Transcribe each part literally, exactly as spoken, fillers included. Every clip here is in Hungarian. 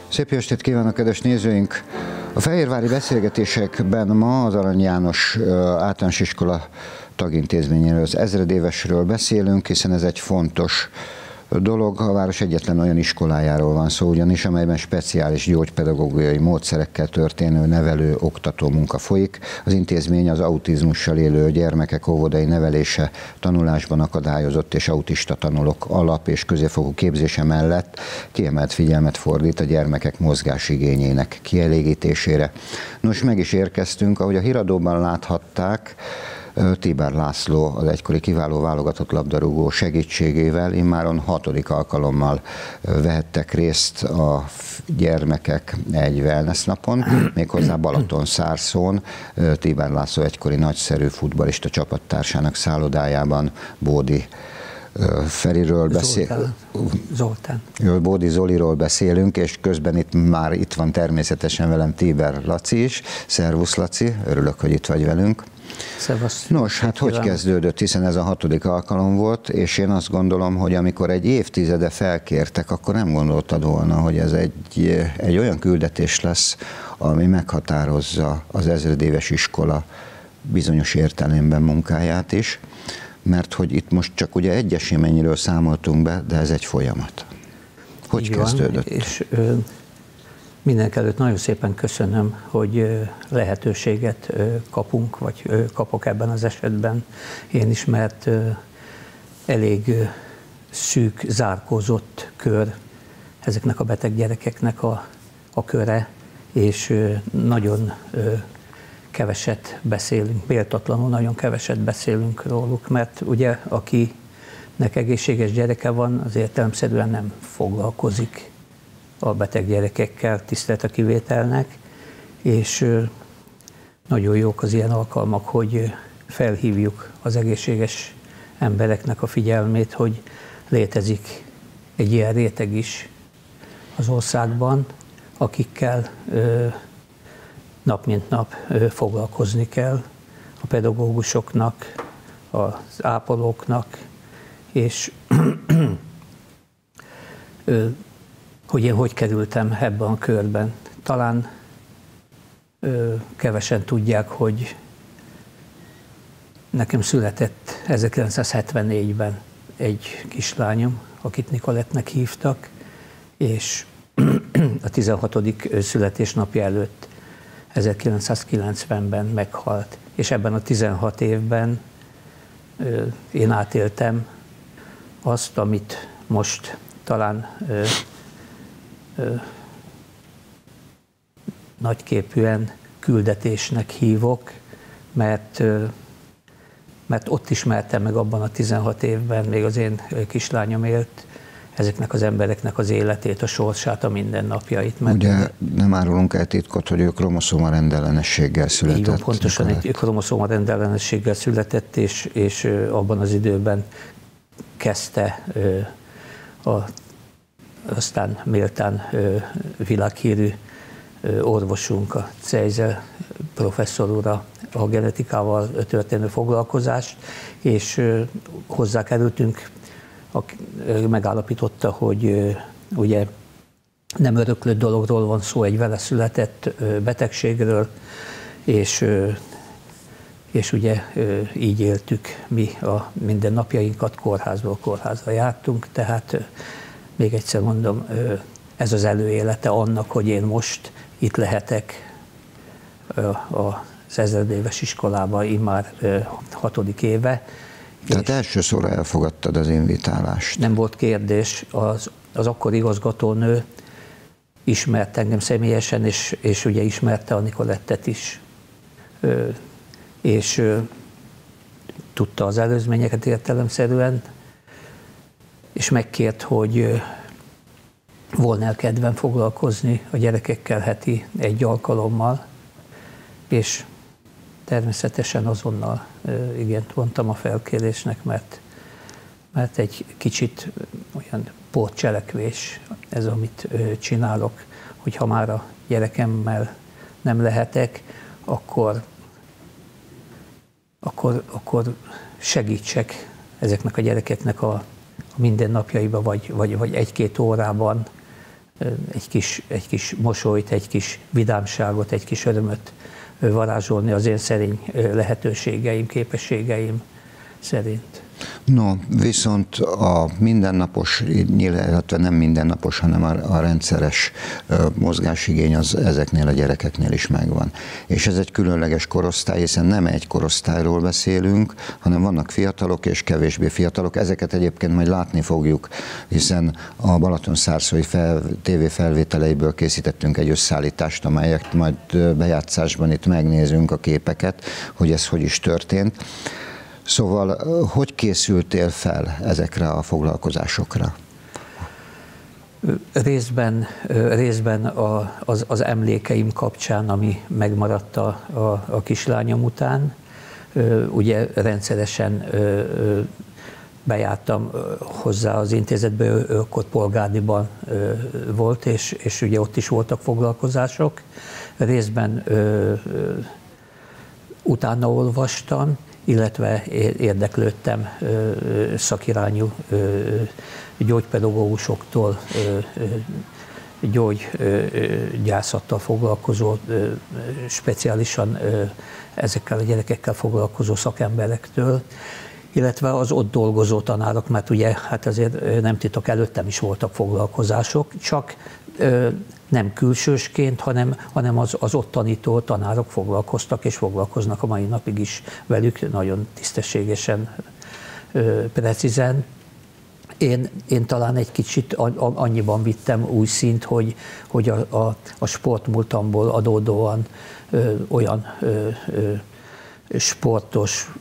Szép jó estét kívánok, kedves nézőink! A fehérvári beszélgetésekben ma az Arany János Általános Iskola tagintézményéről, az ezredévesről beszélünk, hiszen ez egy fontos dolog. A város egyetlen olyan iskolájáról van szó ugyanis, amelyben speciális gyógypedagógiai módszerekkel történő nevelő-oktató munka folyik. Az intézmény az autizmussal élő gyermekek óvodai nevelése, tanulásban akadályozott és autista tanulók alap- és középfokú képzése mellett kiemelt figyelmet fordít a gyermekek mozgásigényének kielégítésére. Nos, meg is érkeztünk, ahogy a híradóban láthatták, Tíber László, az egykori kiváló válogatott labdarúgó segítségével immáron hatodik alkalommal vehettek részt a gyermekek egy wellness napon, méghozzá Balatonszárszón. Tíber László egykori nagyszerű futballista csapattársának szállodájában, Bódi Feriről beszél... Zoltán. Bódi Zoliról beszélünk, és közben itt már itt van természetesen velem Tíber Laci is. Szervusz Laci, örülök, hogy itt vagy velünk. Szevasz. Nos, hát hogy kezdődött, hiszen ez a hatodik alkalom volt, és én azt gondolom, hogy amikor egy évtizede felkértek, akkor nem gondoltad volna, hogy ez egy, egy olyan küldetés lesz, ami meghatározza az ezredéves iskola bizonyos értelemben munkáját is, mert hogy itt most csak ugye egy eseményről számoltunk be, de ez egy folyamat. Hogy Így kezdődött? Van, és ö, mindenekelőtt nagyon szépen köszönöm, hogy ö, lehetőséget ö, kapunk, vagy ö, kapok ebben az esetben én is, mert ö, elég ö, szűk, zárkózott kör ezeknek a beteg gyerekeknek a, a köre, és ö, nagyon ö, keveset beszélünk, méltatlanul nagyon keveset beszélünk róluk, mert ugye akinek egészséges gyereke van, az értelemszerűen nem foglalkozik a beteg gyerekekkel, tisztelt a kivételnek, és nagyon jók az ilyen alkalmak, hogy felhívjuk az egészséges embereknek a figyelmét, hogy létezik egy ilyen réteg is az országban, akikkel nap mint nap foglalkozni kell, a pedagógusoknak, az ápolóknak, és hogy én hogy kerültem ebben a körben. Talán kevesen tudják, hogy nekem született ezerkilencszázhetvennégyben egy kislányom, akit Nikolettnek hívtak, és a tizenhatodik születésnapja előtt ezerkilencszázkilencvenben meghalt, és ebben a tizenhat évben ö, én átéltem azt, amit most talán ö, ö, nagyképűen küldetésnek hívok, mert, ö, mert ott ismertem meg abban a tizenhat évben, még az én kislányom élt, ezeknek az embereknek az életét, a sorsát, a mindennapjait. Mert ugye nem árulunk el titkot, hogy ő kromoszóma rendellenességgel született. Így van, pontosan Nikolett. Egy kromoszóma rendellenességgel született, és, és abban az időben kezdte a, aztán méltán világhírű orvosunk, a Zeiser professzor úr a genetikával történő foglalkozást, és hozzákerültünk, megállapította, hogy ugye nem öröklött dologról van szó, egy vele született betegségről, és, és ugye így éltük mi a mindennapjainkat, kórházból kórházra jártunk, tehát még egyszer mondom, ez az előélete annak, hogy én most itt lehetek az ezredéves iskolában immár hatodik éve. Tehát elsősorra elfogadtad az invitálást. Nem volt kérdés, az, az akkori igazgatónő ismert engem személyesen, és, és ugye ismerte a Nikolettet is, ö, és ö, tudta az előzményeket értelemszerűen, és megkért, hogy ö, volna kedvem foglalkozni a gyerekekkel heti egy alkalommal, és természetesen azonnal igent mondtam a felkérésnek, mert, mert egy kicsit olyan pótcselekvés ez, amit csinálok, hogy ha már a gyerekemmel nem lehetek, akkor, akkor, akkor segítsek ezeknek a gyerekeknek a, a mindennapjaiba, vagy, vagy, vagy egy-két órában egy kis, egy kis mosolyt, egy kis vidámságot, egy kis örömöt varázsolni az én szerény lehetőségeim, képességeim szerint. No, viszont a mindennapos, illetve nem mindennapos, hanem a, a rendszeres mozgásigény az ezeknél a gyerekeknél is megvan. És ez egy különleges korosztály, hiszen nem egy korosztályról beszélünk, hanem vannak fiatalok és kevésbé fiatalok. Ezeket egyébként majd látni fogjuk, hiszen a Balatonszárszói fel, tévéfelvételeiből készítettünk egy összeállítást, amelyet majd bejátszásban itt megnézünk a képeket, hogy ez hogy is történt. Szóval, hogy készültél fel ezekre a foglalkozásokra? Részben, részben a, az, az emlékeim kapcsán, ami megmaradt a, a, a kislányom után. Ugye rendszeresen bejártam hozzá az intézetbe, ő akkor Polgárdiban volt, és, és ugye ott is voltak foglalkozások. Részben utána olvastam, illetve érdeklődtem szakirányú gyógypedagógusoktól, gyógygyászattal foglalkozó, speciálisan ezekkel a gyerekekkel foglalkozó szakemberektől, illetve az ott dolgozó tanárok, mert ugye hát azért nem titok, előttem is voltak foglalkozások, csak nem külsősként, hanem, hanem az, az ott tanító tanárok foglalkoztak és foglalkoznak a mai napig is velük, nagyon tisztességesen, precízen. Én, én talán egy kicsit annyiban vittem új szint, hogy, hogy a, a, a sportmúltamból adódóan ö, olyan ö, ö, sportos,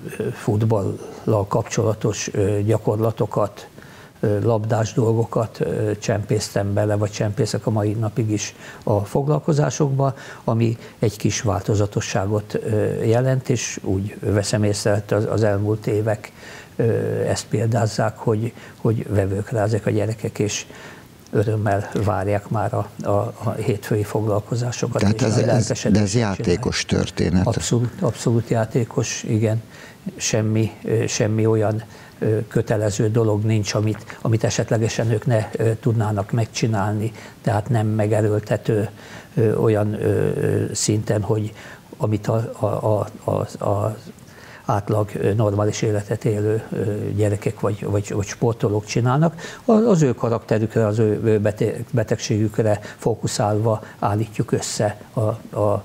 futballal kapcsolatos ö, gyakorlatokat, labdás dolgokat csempésztem bele, vagy csempészek a mai napig is a foglalkozásokba, ami egy kis változatosságot jelent, és úgy veszem észre, az elmúlt évek ezt példázzák, hogy, hogy vevők rá ezek a gyerekek, és örömmel várják már a, a, a hétfői foglalkozásokat. Tehát ez, ez, de ez játékos csinálják. Történet. Abszolút, abszolút játékos, igen. Semmi, semmi olyan kötelező dolog nincs, amit, amit esetlegesen ők ne tudnának megcsinálni, tehát nem megerőltető olyan szinten, hogy amit a, a, a, a, a átlag normális életet élő gyerekek vagy, vagy, vagy sportolók csinálnak. Az ő karakterükre, az ő betegségükre fókuszálva állítjuk össze a, a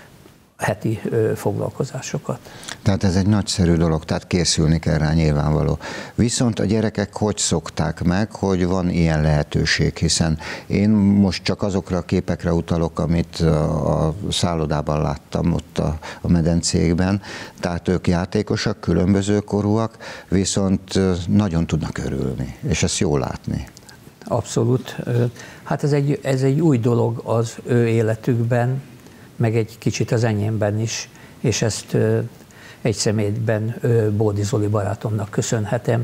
heti foglalkozásokat. Tehát ez egy nagyszerű dolog, tehát készülni kell rá, nyilvánvaló. Viszont a gyerekek hogy szokták meg, hogy van ilyen lehetőség, hiszen én most csak azokra a képekre utalok, amit a szállodában láttam ott a, a medencékben, tehát ők játékosak, különböző korúak, viszont nagyon tudnak örülni, és ezt jól látni. Abszolút. Hát ez egy, ez egy új dolog az ő életükben, meg egy kicsit az enyémben is, és ezt egy személyben Bódi Zoli barátomnak köszönhetem,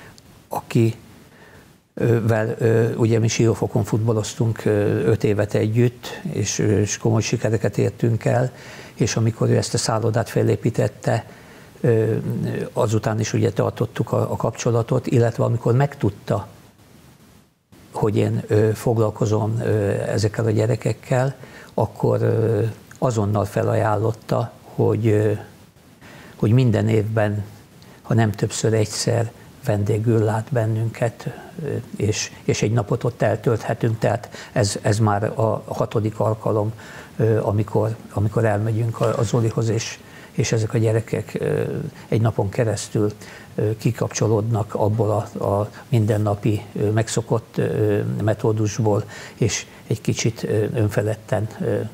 akivel ugye mi Siófokon futballoztunk öt évet együtt, és, és komoly sikereket értünk el, és amikor ő ezt a szállodát felépítette, azután is ugye tartottuk a, a kapcsolatot, illetve amikor megtudta, hogy én foglalkozom ezekkel a gyerekekkel, akkor azonnal felajánlotta, hogy, hogy minden évben, ha nem többször egyszer vendégül lát bennünket, és, és egy napot ott eltölthetünk, tehát ez, ez már a hatodik alkalom, amikor, amikor elmegyünk a Zolihoz, és, és ezek a gyerekek egy napon keresztül kikapcsolódnak abból a, a mindennapi megszokott metódusból, és egy kicsit önfeledten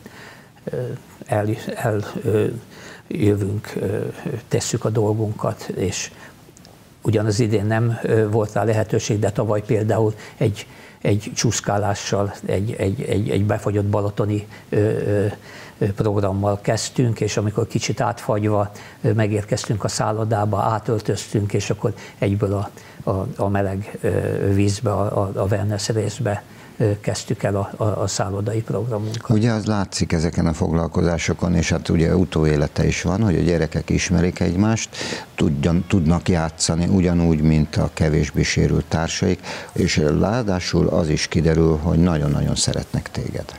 eljövünk, tesszük a dolgunkat, és ugyanaz idén nem volt rá lehetőség, de tavaly például egy, egy csúszkálással, egy, egy, egy, egy befagyott balatoni programmal kezdtünk, és amikor kicsit átfagyva megérkeztünk a szállodába, átöltöztünk, és akkor egyből a, a, a meleg vízbe, a, a wellness részbe kezdtük el a, a, a szállodai programunkat. Ugye az látszik ezeken a foglalkozásokon, és hát ugye utóélete is van, hogy a gyerekek ismerik egymást, tudjan, tudnak játszani ugyanúgy, mint a kevésbé sérült társaik, és ráadásul az is kiderül, hogy nagyon-nagyon szeretnek téged.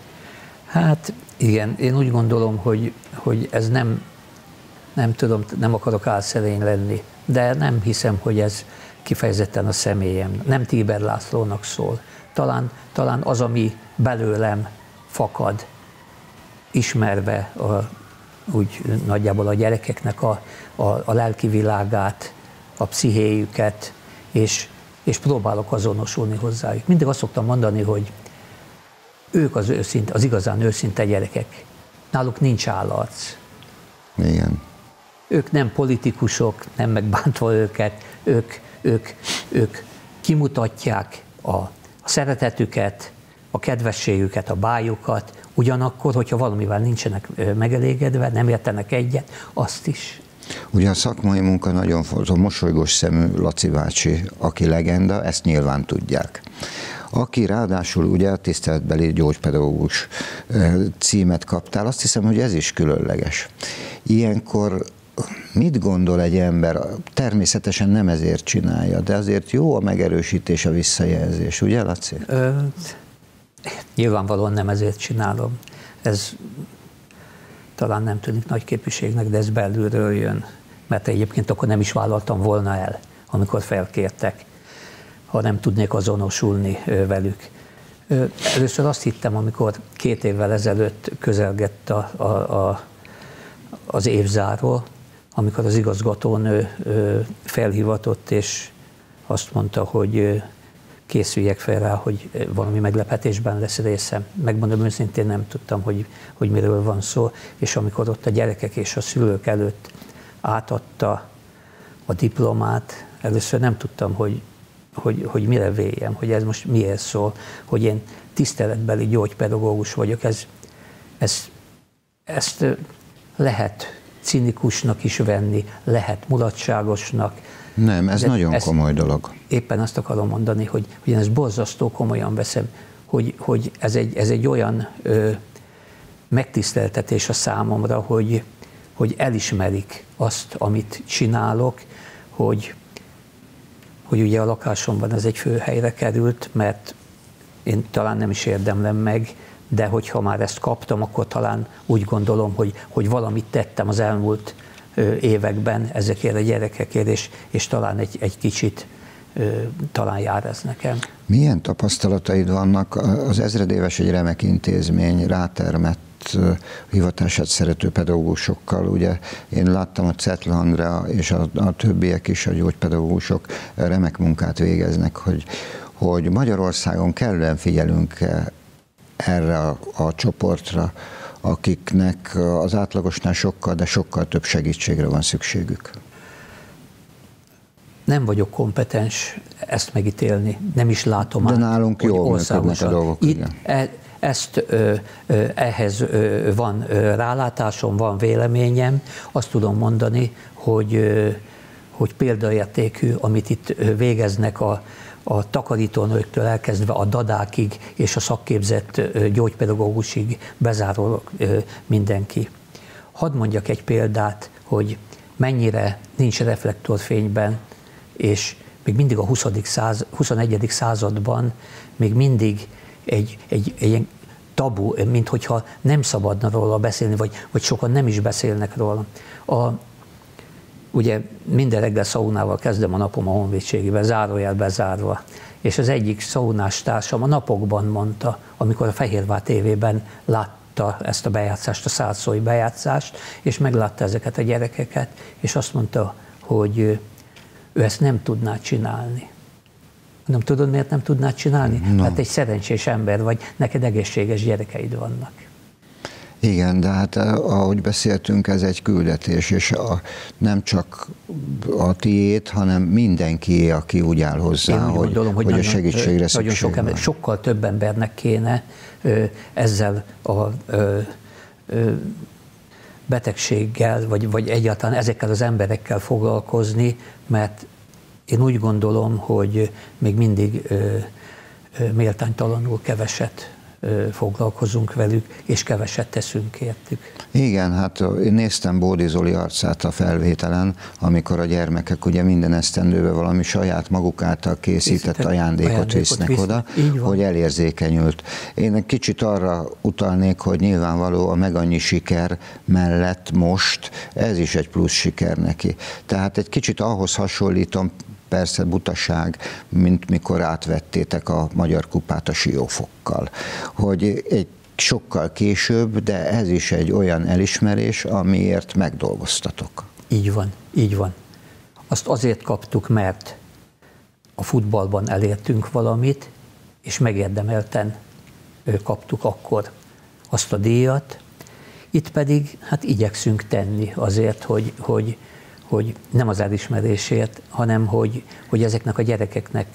Hát igen, én úgy gondolom, hogy, hogy ez nem, nem tudom, nem akarok álszerény lenni, de nem hiszem, hogy ez kifejezetten a személyem, nem Tíber Lászlónak szól. Talán, talán az, ami belőlem fakad, ismerve a, úgy nagyjából a gyerekeknek a, a, a lelki világát, a pszichéjüket, és, és próbálok azonosulni hozzájuk. Mindig azt szoktam mondani, hogy ők az, őszinte, az igazán őszinte gyerekek. Náluk nincs állarc. Igen. Ők nem politikusok, nem megbántva őket, ők, ők, ők kimutatják a, a szeretetüket, a kedvességüket, a bájukat, ugyanakkor, hogyha valamivel nincsenek megelégedve, nem értenek egyet, azt is. Ugye a szakmai munka nagyon fontos, a mosolygós szemű Laci bácsi, aki legenda, ezt nyilván tudják. Aki ráadásul ugye a tiszteletbeli gyógypedagógus címet kaptál, azt hiszem, hogy ez is különleges. Ilyenkor mit gondol egy ember? Természetesen nem ezért csinálja, de azért jó a megerősítés, a visszajelzés, ugye, Laci? Ö, nyilvánvalóan nem ezért csinálom. Ez talán nem tűnik nagy képviségnek, de ez belülről jön, mert egyébként akkor nem is vállaltam volna el, amikor felkértek, ha nem tudnék azonosulni velük. Először azt hittem, amikor két évvel ezelőtt közelgett a, a, a, az évzáró, amikor az igazgatón felhivatott, és azt mondta, hogy készüljek fel rá, hogy valami meglepetésben lesz részem. Megmondom őszintén, nem tudtam, hogy, hogy miről van szó, és amikor ott a gyerekek és a szülők előtt átadta a diplomát, először nem tudtam, hogy, hogy, hogy mire véljem, hogy ez most miért szól, hogy én tiszteletbeli gyógypedagógus vagyok. Ez, ez, ezt lehet cinikusnak is venni, lehet mulatságosnak. Nem, ez nagyon komoly dolog. Éppen azt akarom mondani, hogy, hogy én ezt borzasztó komolyan veszem, hogy, hogy ez, egy, ez egy olyan ö, megtiszteltetés a számomra, hogy, hogy elismerik azt, amit csinálok, hogy, hogy ugye a lakásomban ez egy főhelyre került, mert én talán nem is érdemlem meg, de hogyha már ezt kaptam, akkor talán úgy gondolom, hogy, hogy valamit tettem az elmúlt években ezekért a gyerekekért, és, és talán egy, egy kicsit talán jár ez nekem. Milyen tapasztalataid vannak? Az ezredéves egy remek intézmény, rátermett hivatását szerető pedagógusokkal. Ugye én láttam, a Cetla Andrea és a, a többiek is, a gyógypedagógusok remek munkát végeznek, hogy, hogy Magyarországon kellően figyelünk erre a, a csoportra, akiknek az átlagosnál sokkal, de sokkal több segítségre van szükségük. Nem vagyok kompetens ezt megítélni, nem is látom de át. De nálunk jól működnek a dolgok. Itt e, ezt, ö, ö, ehhez ö, van ö, rálátásom, van véleményem. Azt tudom mondani, hogy, ö, hogy példaértékű, amit itt végeznek a a takarítónőktől elkezdve a dadákig és a szakképzett gyógypedagógusig bezárólag mindenki. Hadd mondjak egy példát, hogy mennyire nincs reflektorfényben, és még mindig a huszadik száz, huszonegyedik században még mindig egy, egy, egy tabu, minthogyha nem szabadna róla beszélni, vagy, vagy sokan nem is beszélnek róla. A, Ugye minden reggel szaunával kezdem a napom a honvédségében, zárójel bezárva. És az egyik szaunás társam a napokban mondta, amikor a Fehérvár tévében látta ezt a bejátszást, a százszói bejátszást, és meglátta ezeket a gyerekeket, és azt mondta, hogy ő ezt nem tudná csinálni. Nem tudod, miért nem tudnád csinálni? No. Hát egy szerencsés ember vagy, neked egészséges gyerekeid vannak. Igen, de hát ahogy beszéltünk, ez egy küldetés, és a, nem csak a tiéd, hanem mindenkié, aki úgy áll hozzá, hogy, gondolom, hogy, hogy nagyon, a segítségre szükség sok ember, van. Sokkal több embernek kéne ö, ezzel a ö, ö, betegséggel, vagy, vagy egyáltalán ezekkel az emberekkel foglalkozni, mert én úgy gondolom, hogy még mindig ö, méltánytalanul keveset foglalkozunk velük, és keveset teszünk értük. Igen, hát én néztem Bódi Zoli arcát a felvételen, amikor a gyermekek ugye minden esztendőben valami saját maguk által készített Készített ajándékot, ajándékot visznek visz, oda, hogy elérzékenyült. Én egy kicsit arra utalnék, hogy nyilvánvaló a meg annyi siker mellett most ez is egy plusz siker neki. Tehát egy kicsit ahhoz hasonlítom, persze butaság, mint mikor átvettétek a Magyar Kupát a Siófokkal, hogy egy sokkal később, de ez is egy olyan elismerés, amiért megdolgoztatok. Így van, így van. Azt azért kaptuk, mert a futballban elértünk valamit, és megérdemelten kaptuk akkor azt a díjat. Itt pedig hát igyekszünk tenni azért, hogy, hogy, hogy nem az elismerésért, hanem hogy, hogy ezeknek a gyerekeknek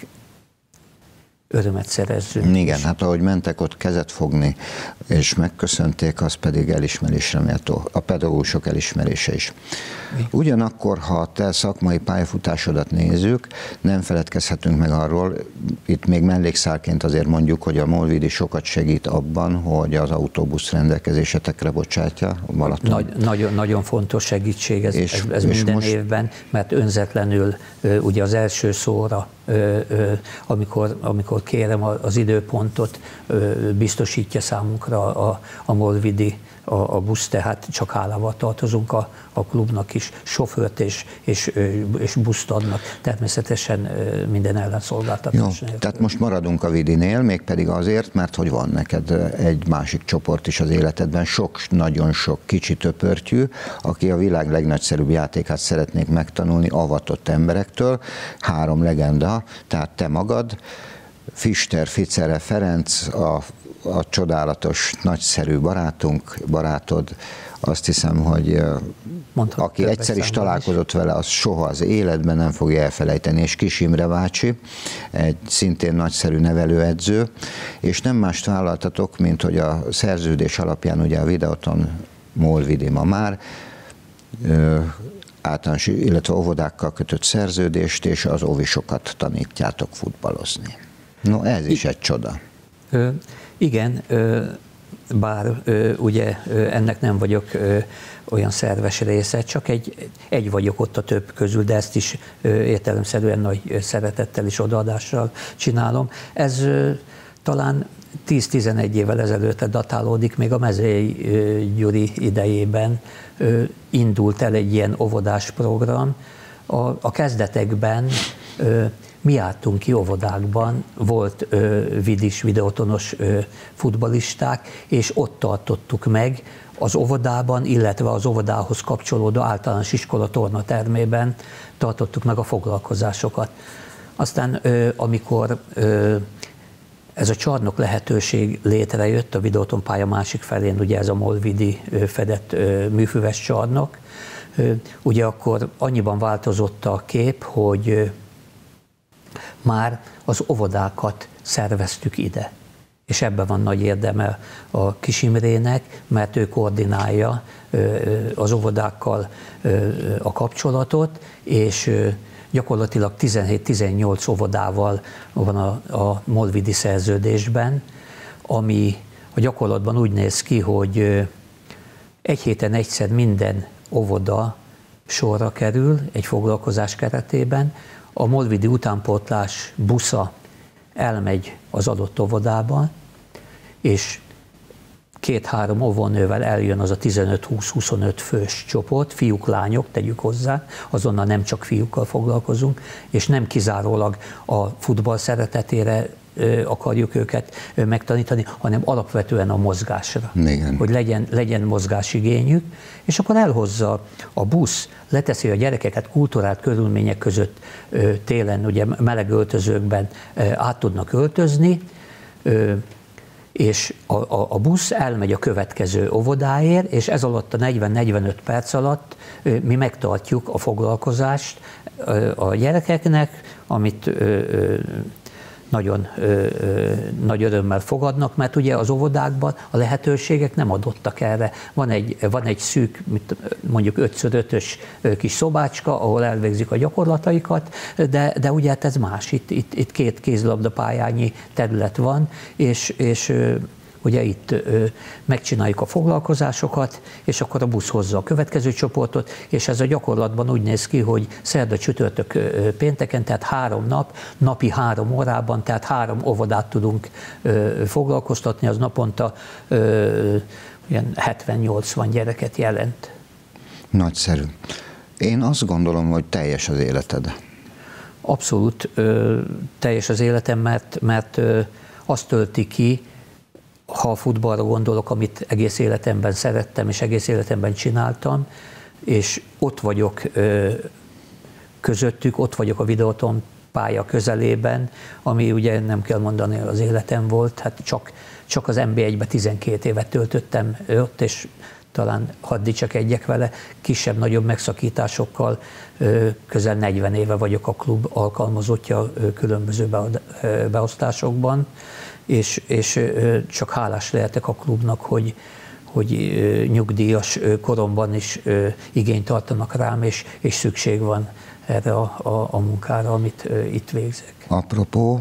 örömet szerezzünk. Igen, hát ahogy mentek ott kezet fogni, és megköszönték, az pedig elismerésre méltó, a pedagógusok elismerése is. Ugyanakkor, ha a te szakmai pályafutásodat nézzük, nem feledkezhetünk meg arról, itt még mellékszálként azért mondjuk, hogy a Molvidi sokat segít abban, hogy az autóbusz rendelkezésetekre bocsátja Balaton. Nagy, nagyon, nagyon fontos segítség ez, és, ez, ez és minden most... évben, mert önzetlenül ugye az első szóra, amikor, amikor kérem az időpontot, biztosítja számunkra a, a Molvidi a, a busz, tehát csak hálával tartozunk a, a klubnak is, sofőrt és, és, és buszt adnak, természetesen minden ellenszolgáltatás. Jó, tehát most maradunk a Vidinél, mégpedig azért, mert hogy van neked egy másik csoport is az életedben, sok, nagyon sok kicsi töpörtyű, aki a világ legnagyszerűbb játékát szeretnék megtanulni avatott emberektől, három legenda, tehát te magad, Fister, Ficere, Ferenc, a, a csodálatos, nagyszerű barátunk, barátod, azt hiszem, hogy Mondhat, aki egyszer is találkozott is. vele, az soha az életben nem fogja elfelejteni, és Kis Imre bácsi, egy szintén nagyszerű nevelőedző, és nem mást vállaltatok, mint hogy a szerződés alapján ugye a Videoton Molvidi ma már, általános, illetve óvodákkal kötött szerződést, és az óvisokat tanítjátok futballozni. No, ez is egy csoda. Ö, igen, ö, bár ö, ugye ö, ennek nem vagyok ö, olyan szerves része, csak egy, egy vagyok ott a több közül, de ezt is ö, értelemszerűen nagy szeretettel és odaadással csinálom. Ez ö, talán tíz-tizenegy évvel ezelőttre datálódik, még a Mezei Gyuri idejében ö, indult el egy ilyen óvodás program. A, a kezdetekben ö, mi jártunk ki óvodákban, volt ö, vidis, videotonos ö, futballisták, és ott tartottuk meg az óvodában, illetve az óvodához kapcsolódó általános iskola tornatermében tartottuk meg a foglalkozásokat. Aztán ö, amikor ö, ez a csarnok lehetőség létrejött a Videoton pálya másik felén, ugye ez a Molvidi fedett műfüves csarnok, ugye akkor annyiban változott a kép, hogy már az óvodákat szerveztük ide. És ebben van nagy érdeme a Kis Imrének, mert ő koordinálja az óvodákkal a kapcsolatot, és gyakorlatilag tizenhét-tizennyolc óvodával van a, a Molvidi szerződésben, ami a gyakorlatban úgy néz ki, hogy egy héten egyszer minden óvoda sorra kerül egy foglalkozás keretében, a Molvidi utánpótlás busza elmegy az adott óvodába, és két-három óvónővel eljön az a tizenöt-húsz-huszonöt fős csoport, fiúk, lányok, tegyük hozzá, azonnal nem csak fiúkkal foglalkozunk, és nem kizárólag a futball szeretetére akarjuk őket megtanítani, hanem alapvetően a mozgásra. Igen. Hogy legyen, legyen mozgásigényük, és akkor elhozza a busz, leteszi a gyerekeket kulturált körülmények között télen, ugye meleg öltözőkben át tudnak öltözni, és a, a, a busz elmegy a következő óvodáért, és ez alatt a negyven-negyvenöt perc alatt mi megtartjuk a foglalkozást a gyerekeknek, amit nagyon ö, ö, nagy örömmel fogadnak, mert ugye az óvodákban a lehetőségek nem adottak erre. Van egy, van egy szűk, mondjuk ötször ötös kis szobácska, ahol elvégzik a gyakorlataikat, de, de ugye hát ez más. Itt, itt, itt két kézilabdapályányi terület van, és, és ugye itt ö, megcsináljuk a foglalkozásokat, és akkor a busz hozza a következő csoportot, és ez a gyakorlatban úgy néz ki, hogy szerda, csütörtök, ö, pénteken, tehát három nap, napi három órában, tehát három óvodát tudunk ö, foglalkoztatni, az naponta ö, ilyen hetven-nyolcvan gyereket jelent. Nagyszerű. Én azt gondolom, hogy teljes az életed. Abszolút ö, teljes az életem, mert, mert ö, azt tölti ki, ha a futballra gondolok, amit egész életemben szerettem, és egész életemben csináltam, és ott vagyok ö, közöttük, ott vagyok a Videoton pálya közelében, ami ugye nem kell mondani, az életem volt, hát csak, csak az en bé egyben tizenkét évet töltöttem ott, és talán hadd dicsekedjek vele, kisebb-nagyobb megszakításokkal ö, közel negyven éve vagyok a klub alkalmazottja ö, különböző beosztásokban, és, és csak hálás lehetek a klubnak, hogy, hogy nyugdíjas koromban is igényt tartanak rám, és, és szükség van erre a, a, a munkára, amit itt végzek. Apropó,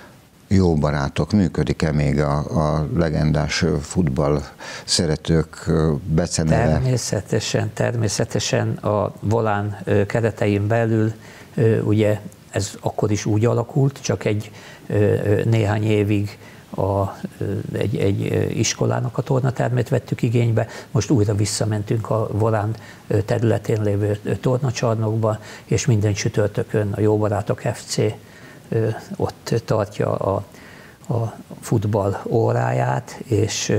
jó barátok, működik-e még a, a legendás futball szeretők beceneve? Természetesen, természetesen a Volán keretein belül, ugye ez akkor is úgy alakult, csak egy néhány évig A, egy, egy iskolának a tornatermét vettük igénybe, most újra visszamentünk a Volán területén lévő tornacsarnokba, és minden csütörtökön a Jó Barátok ef cé ott tartja a, a futball óráját, és,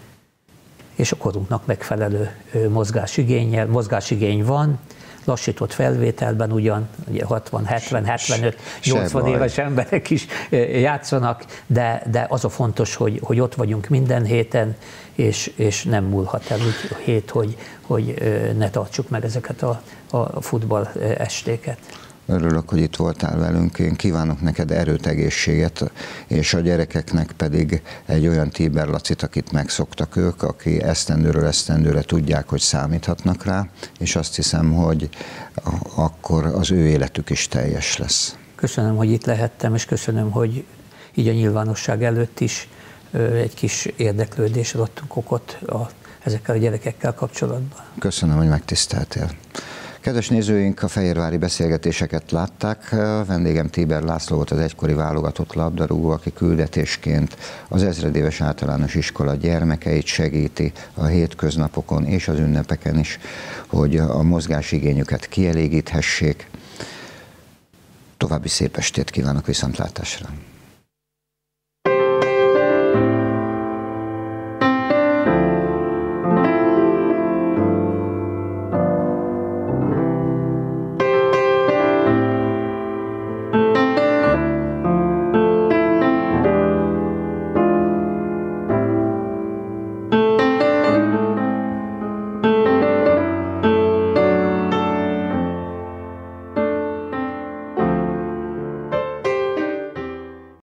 és a korunknak megfelelő mozgásigénnyel, mozgásigény van, lassított felvételben ugyan, ugye hatvan, hetven, hetvenöt, nyolcvan éves emberek is játszanak, de, de az a fontos, hogy, hogy ott vagyunk minden héten, és, és nem múlhat el úgy a hét, hogy, hogy ne tartsuk meg ezeket a, a futball estéket. Örülök, hogy itt voltál velünk. Én kívánok neked erőt, egészséget, és a gyerekeknek pedig egy olyan Tíber Lacit, akit megszoktak ők, aki esztendőről esztendőre tudják, hogy számíthatnak rá, és azt hiszem, hogy akkor az ő életük is teljes lesz. Köszönöm, hogy itt lehettem, és köszönöm, hogy így a nyilvánosság előtt is egy kis érdeklődésre adtunk okot a, ezekkel a gyerekekkel kapcsolatban. Köszönöm, hogy megtiszteltél. Kedves nézőink, a fehérvári beszélgetéseket látták. Vendégem Tíber László volt, az egykori válogatott labdarúgó, aki küldetésként az ezredéves általános iskola gyermekeit segíti a hétköznapokon és az ünnepeken is, hogy a mozgásigényüket kielégíthessék. További szép estét kívánok, viszontlátásra!